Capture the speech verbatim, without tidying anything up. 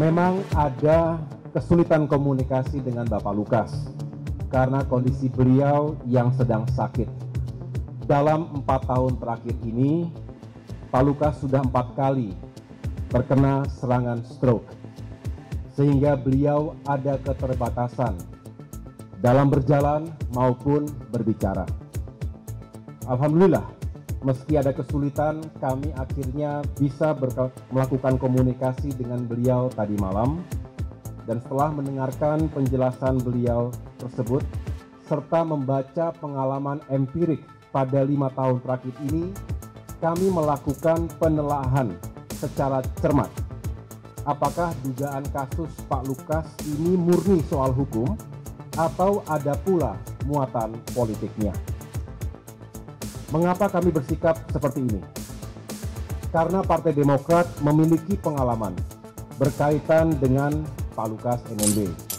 Memang ada kesulitan komunikasi dengan Bapak Lukas karena kondisi beliau yang sedang sakit. Dalam empat tahun terakhir ini, Pak Lukas sudah empat kali terkena serangan stroke, sehingga beliau ada keterbatasan dalam berjalan maupun berbicara. Alhamdulillah, meski ada kesulitan, kami akhirnya bisa melakukan komunikasi dengan beliau tadi malam, dan setelah mendengarkan penjelasan beliau tersebut, serta membaca pengalaman empirik pada lima tahun terakhir ini, kami melakukan penelaahan secara cermat. Apakah dugaan kasus Pak Lukas ini murni soal hukum, atau ada pula muatan politiknya? Mengapa kami bersikap seperti ini? Karena Partai Demokrat memiliki pengalaman berkaitan dengan Pak Lukas N M B.